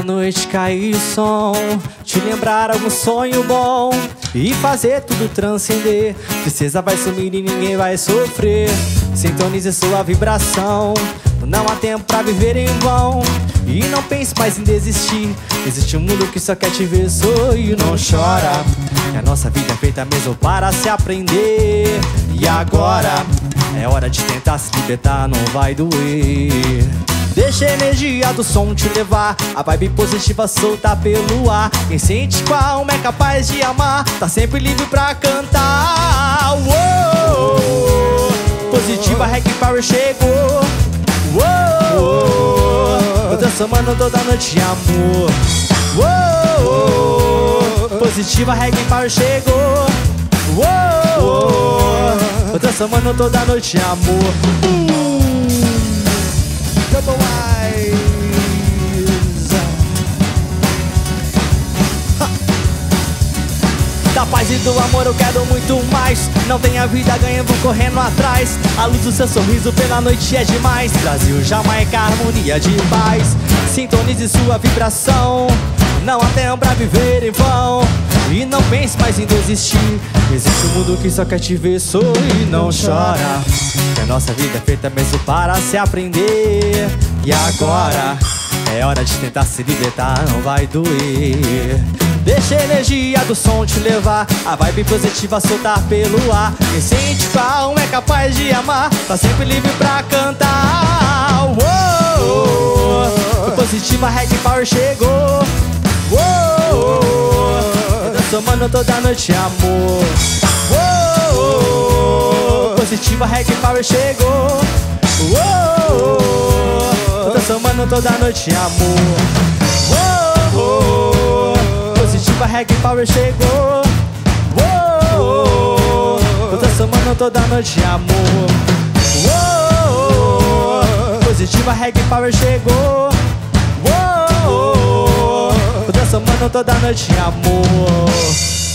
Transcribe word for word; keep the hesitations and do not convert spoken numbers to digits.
noite cair o som, te lembrar algum sonho bom e fazer tudo transcender. Tristeza vai sumir e ninguém vai sofrer. Sintonize sua vibração, não há tempo pra viver em vão. E não pense mais em desistir, existe um mundo que só quer te ver sorrir. Não chora, que a nossa vida é feita mesmo para se aprender. E agora é hora de tentar se libertar, não vai doer. Deixa a energia do som te levar, a vibe positiva solta pelo ar. Quem sente com a alma é capaz de amar, tá sempre livre pra cantar. Uou! Positiva Reggae Power chegou. Uou! Tô transformando toda noite em amor. Uou! Positiva Reggae Power chegou. Uou! Tô transformando toda noite em amor. uh! Double Wise. Ha. Da paz e do amor eu quero muito mais. Não tem a vida ganha, vou correndo atrás. A luz do seu sorriso pela noite é demais. Brasil, Jamaica, harmonia de paz. Sintonize sua vibração, não há tempo pra viver em vão. E não pense mais em desistir, existe um mundo que só quer te ver sorrir. Não chora, que a nossa vida é feita mesmo para se aprender. E agora é hora de tentar se libertar, não vai doer. Deixa a energia do som te levar, a vibe positiva soltar pelo ar. Quem sente com a alma é capaz de amar, tá sempre livre pra cantar. Uou! O Positiva Reggae Power chegou. Uou! Transformando toda noite em amor. Uou! Positiva Reggae Power chegou. Uou! Transformando toda noite em amor. Uou! Positiva Reggae Power chegou. Uou! Transformando toda noite em amor. Uou! Positiva Reggae Power chegou. Uou! Transformando toda noite em amor.